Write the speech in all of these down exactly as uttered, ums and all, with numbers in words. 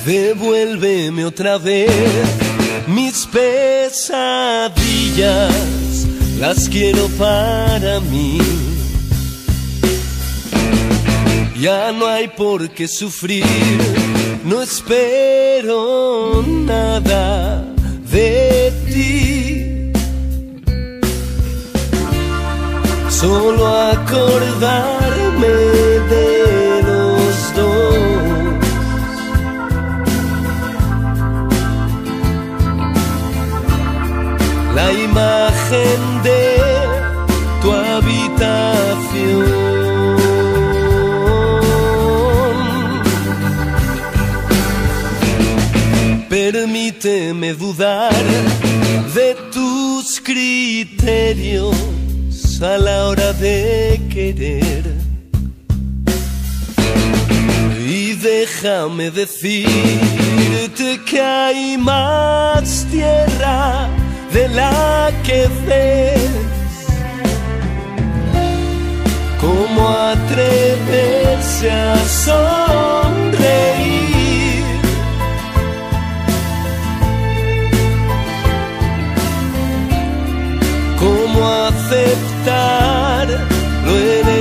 Devuélveme otra vez mis pesadillas, las quiero para mí. Ya no hay por qué sufrir, no espero nada de ti. Solo acordarme de los dos. La imagen de tu habitación. Permíteme dudar de tus criterios a la hora de querer. Y déjame decirte que hay más tierra de la que ves. ¿Cómo atreverse a sonreír? ¿Cómo aceptar lo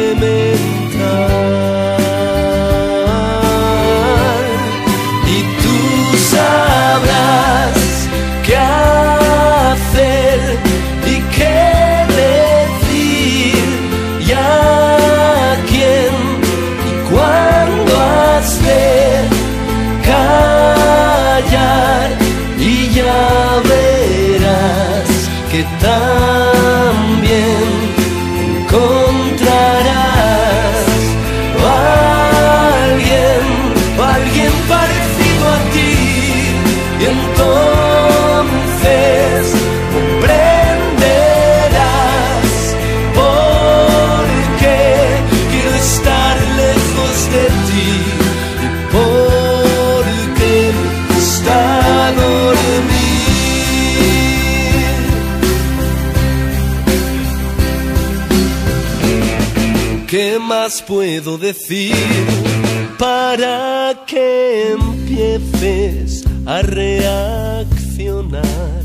elemental? Y tú sabrás qué hacer y qué decir, y a quién y cuándo has de callar, y ya verás que también encontrarás a alguien, a alguien parecido a ti, y entonces comprenderás por qué quiero estar lejos de ti y por qué me gusta dormir. ¿Qué más puedo decir para que empieces a reaccionar?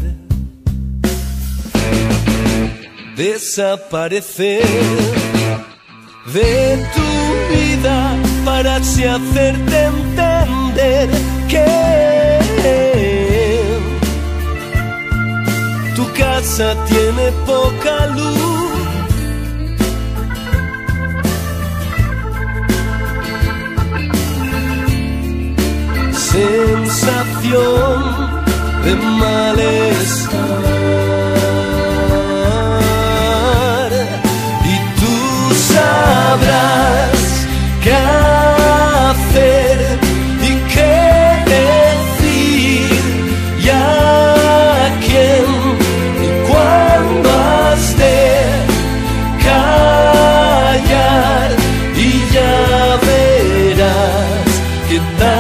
Desaparecer de tu vida para así hacerte entender que tu casa tiene poca luz. Sensación de malestar, y tú sabrás qué hacer y qué decir, y a quién y cuándo has de callar, y ya verás que tal